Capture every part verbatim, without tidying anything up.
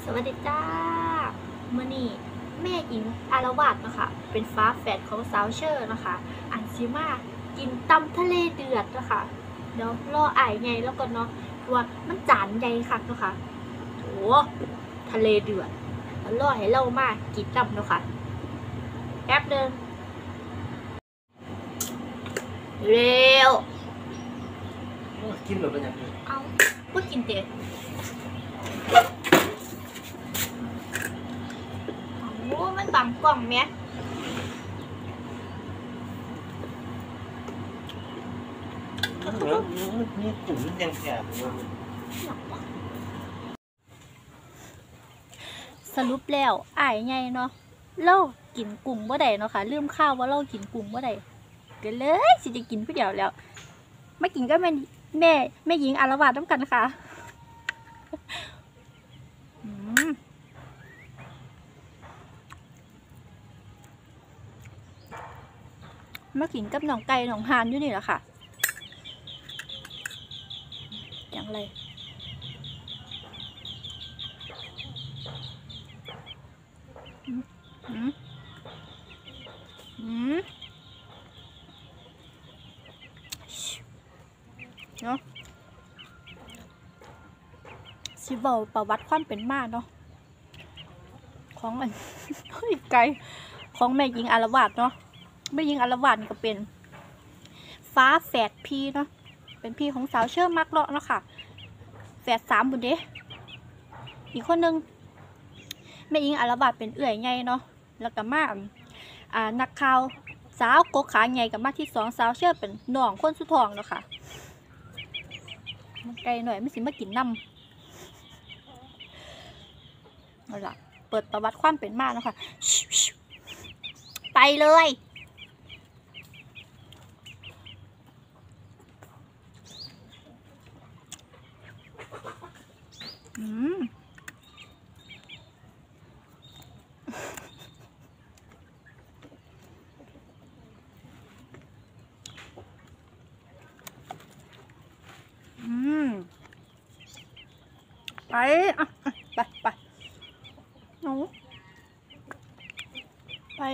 สวัสดีจ้ามื่อนี้แม่หญิงอารวาสนะคะเป็นฟ้าแฝดของสาวเชอร์นะคะอันซิมากินตำทะเลเดือดนะคะเดี๋ยวรออ่ายไงแล้วก็เนาะว่ามันจานใหญ่คักเนาะค่ะโอ้ทะเลเดือดแล้วรอให้เรามากินตำเนาะค่ะแป๊บเดินเร็วกินแบบเป็นยังไงเอาพูดกินเตะโอ้มันบังกล่องไหมนี่กลุ่มยังแอบสรุปแล้วอ้ายไงเนาะเรากินกุ้งบ่ได้เนาะค่ะลืมข้าวว่าเรากินกุ้งบ่ได้ก็เลยสิจะกินผู้เดียวแล้วมากินก็แม่แม่แม่หญิงอารวาสน้ำกันค่ะมากินกับหนองไก่หนองฮานอยู่นี่แหละค่ะอย่างไรอืมอืมอืมเนาะสิเว้าประวัติความเป็นมาเนาะของอัน เฮ้ยไก่ของแม่หญิงอารวาสเนาะแม่หญิงอารวาสก็เป็นฟ้าแฝดพี่เนาะเป็นพี่ของสาวเชื่อมักเลาะเนาะค่ะแฝดสามบุญเด้อีกคนนึงแม่หญิงอารวาสเป็นเอื่อยไงเนาะแล้วก็มาอ่านักข่าวสาวกกขาไงกับมาที่สองสาวเชื่อเป็นน้องคนสุดท้องเนาะค่ะไกลหน่อยไม่สิมากินน้ำเอาล่ะเปิดประวัติความเป็นมาเนาะค่ะไปเลยอืมอืมไปอ่ะไปไปหนูไป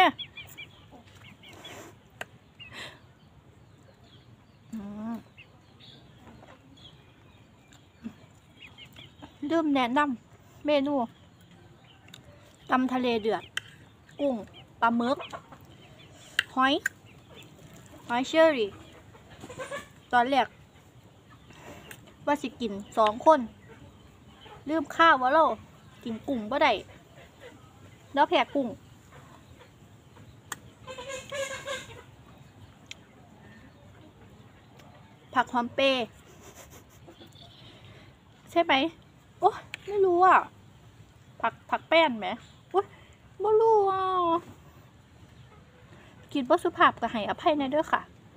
เริ่มแนะนำเมนูตำทะเลเดือดกุ้งปลาหมึกหอยหอยเชอรี่ตอนแรกว่าสิกินสองคนลืมข้าวว่าเรากินกุ้งบ่ได้แล้วแพ้กุ้งผักหอมเปรย์ใช่ไหมโอ้ไม่รู้อ่ะผักผักแป้นไหมโอ้ยไม่รู้อ่ะกินบ่สุภาพก็ให้อภัยในเด้อค่ะ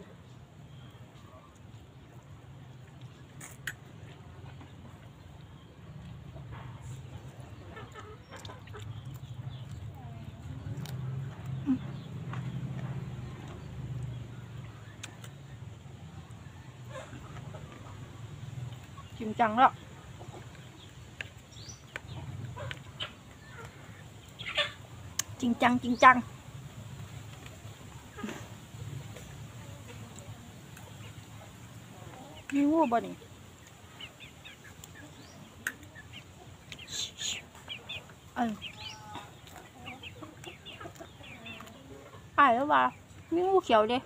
จริงจังแล้วจริงจังจริงจังมีงูบ่นี่เอออ่ายแล้วว่ามีงูเขียวเด้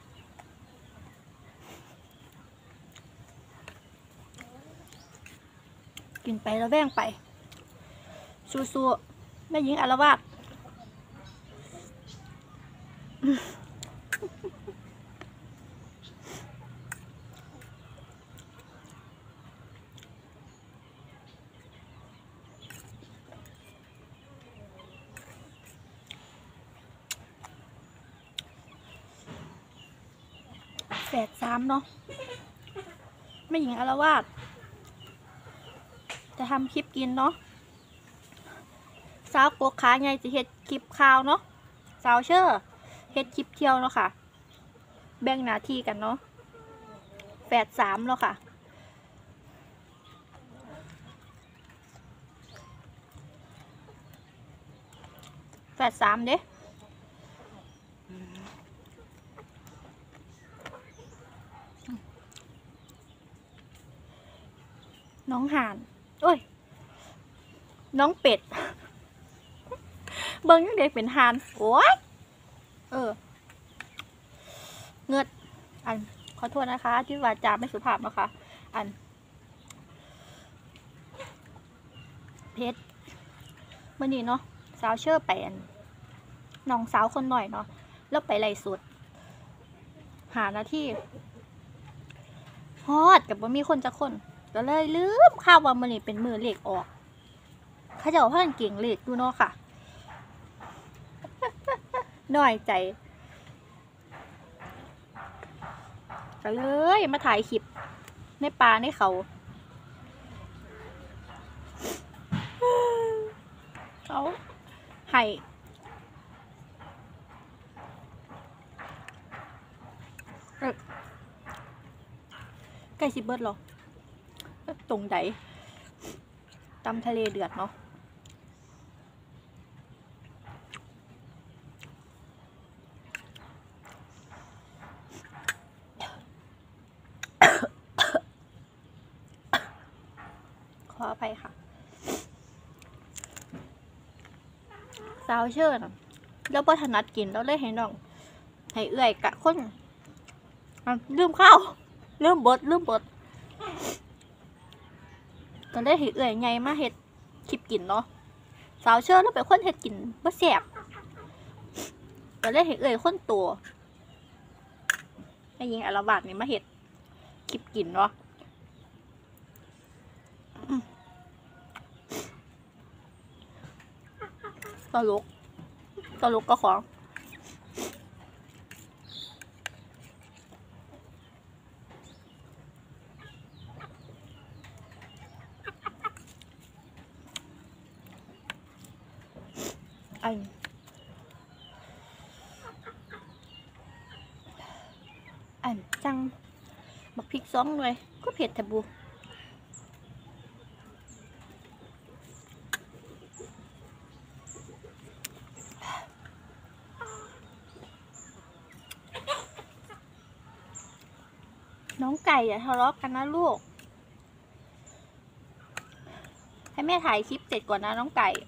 กินไปแล้วแว่งไปสู้ๆแม่หญิงอารวาสแฝดสามเนาะแม่หญิงอารวาสจะทำคลิปกินเนาะสาวโกขาไงจะเฮ็ดคลิปข่าวเนาะสาวเชื่อเฮ็ดคลิปเที่ยวเนาะค่ะแบ่งหน้าที่กันเนาะแฝดสามแล้วค่ะแฝดสามเด้น้องห่านโอ้ยน้องเป็ดเบิ้งยังเด็กเป็นห่านโอ้ยเออเงิดอันขอโทษนะคะที่วาจาไม่สุภาพนะคะอันเพชรเมื่อนี้เนาะสาวเชื่อไปอันน้องสาวคนหน่อยเนาะแล้วไปไล่สุดหาหน้าที่ฮอดกับว่ามีคนจะคนก็เลยลืมข้าวว่ามันนี่เป็นมือเหล็กออกเขาจะเอาผ้าเก่งเหล็กดูเนาะค่ะหน่อยใจก็เลยมาถ่ายคลิปในป่าในเขาเขาให้ใกล้สิเบิดหรอตรงไหนตำทะเลเดือดเนาะขออภัยค่ะสาวเชิญแล้วพอถนัดกินแล้วเลยให้น้องให้เอื่อยกะคนลืมข้าวลืมบดลืมบดก็ได้เห็ดเอื่อยไงมาเห็ดคลิปกินเนาะสาวเชิญแล้วไปคนเห็ดกินบ่แซ่บก็ได้เห็ดเอื่อยคนตัวไอ้ยิงอารวาสนี่มาเห็ดคลิปกินเนาะตลกตลกก็ของอันอันจังบักพริกซ้องเลยก็เผ็ดแทบูน้องไก่อย่าทะเลาะกันนะลูกให้แม่ถ่ายคลิปเสร็จก่อนนะน้องไก่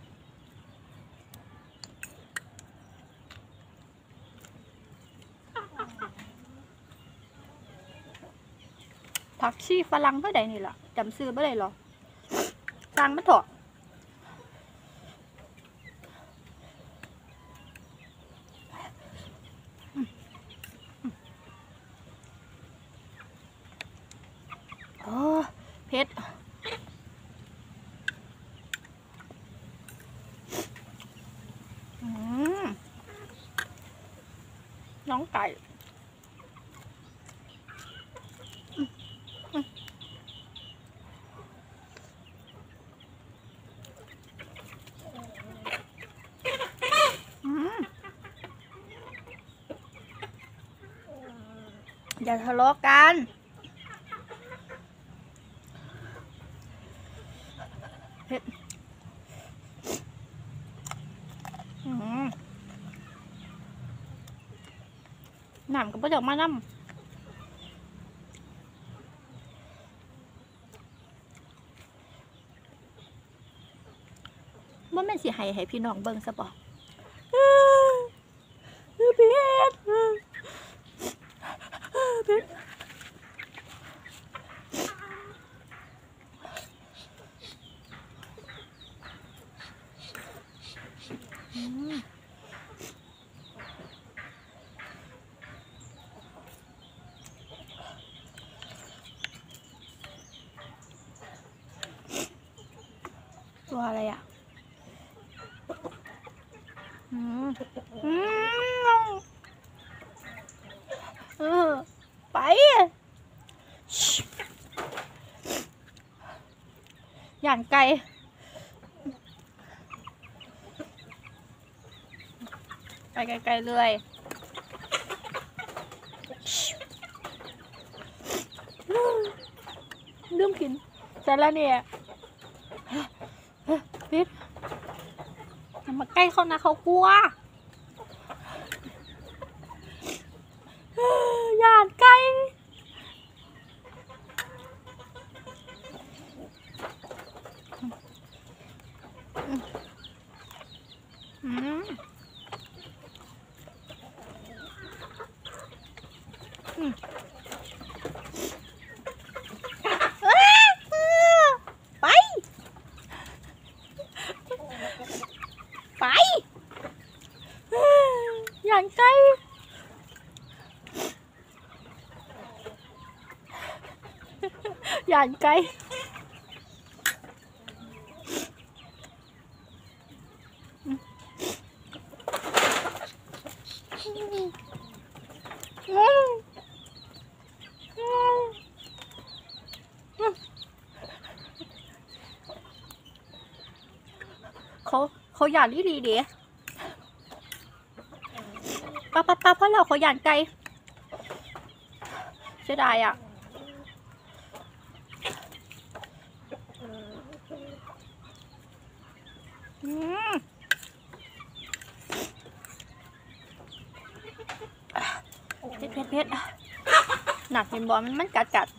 ผักชีฝรั่งเท่าใดนี่ล่ะจำซื้อไม่ได้หรอสั่งมาเถอะโอ้เผ็ดน้องไก่อย่าทะเลาะกันเผ็ดน้ำกับประเดี๋ยวมาน้ำว่าแม่นสิให้ให้พี่น้องเบิ่งซะบ่เผ็ดเผ็ดตัวอะไรอ่ะอืมอืมเออไปอย่างไกลไปไกลๆเลยลืมกินเสร็จแล้วเนี่ยพิษอย่ามาใกล้เขานะเขากลัวอย่าใกล้อืมอืมไปไปอย่าใกล้อย่าใกล้เขาเขาอยากดีดีเดี๋ยวป้าป้าป้าเพราะเราเขาอยากไกลเสียดายอ่ะอืมเผ็ดเผ็ดเผ็ดหนักเห็นบอลมันมันกัดกัด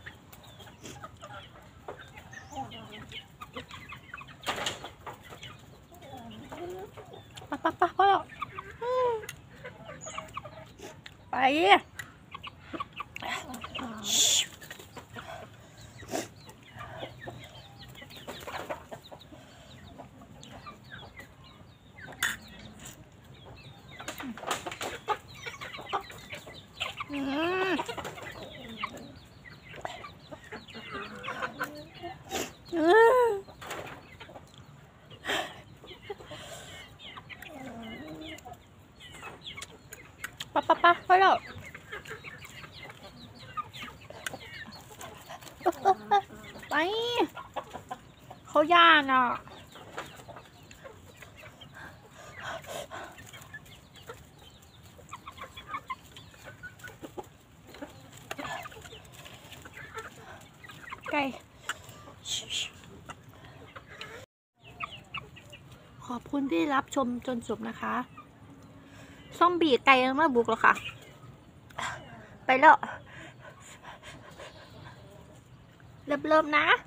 ปะปะปะพ่อไปอืมอืมปะปะปะไปแล้วไปเขาย่านอ่ะไก่ขอบคุณที่รับชมจนจบนะคะซอมบี้ไก่ยังไม่บุกหรอกค่ะไปแล้วเริ่มๆนะ